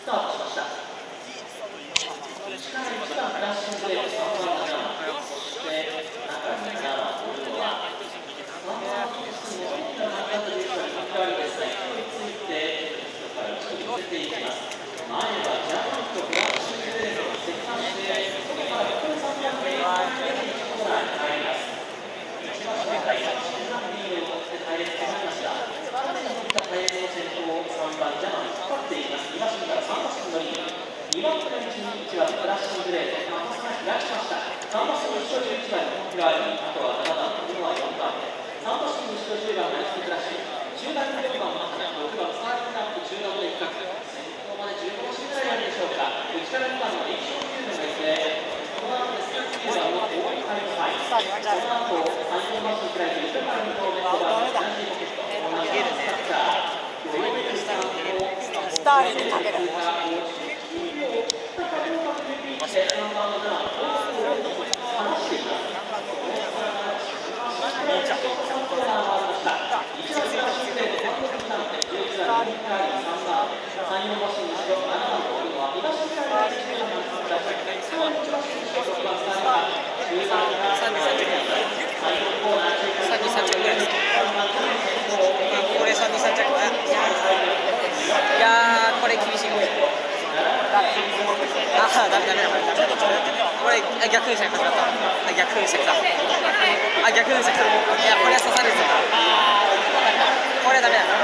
スタートしました。内から1番フラッシュブレーク、3番7番、そして中に7番というのは、3番の選手に大きな感覚でいうと関わりですが、1人ついて、後ろから1人寄せていきます。前はジャパンとフラッシュブレークを接近して、そこからここで3番目、コーナーに入ります。一番正解、中段リードを追って隊列となりました。かなりの隊列の先頭を3番ジャパン引っ張っていきます。2馬身から3馬身のリード。2番手の位置に1番フラッシュブレード、パスが開きました。3馬身の後ろ11番のコンピュラーに、あとは7番の4番手。3馬身の後ろ10番のナイスフラッシュ。中段に4番の6番スターティングアップ中段で深く。先頭まで15馬身ぐらいあるでしょうか。内から2番の液晶9番がいて、この後ですが9番のオールタイムファイ。その後3、4馬身くらいで後ろから2頭目5番のジャンジーポケット。こんなスターリングかける。 これ厳しいかもしれない。ダメ。これ逆風車かかった。逆風車か。逆風車か。いやこれは刺さるぞ。これはダメだ。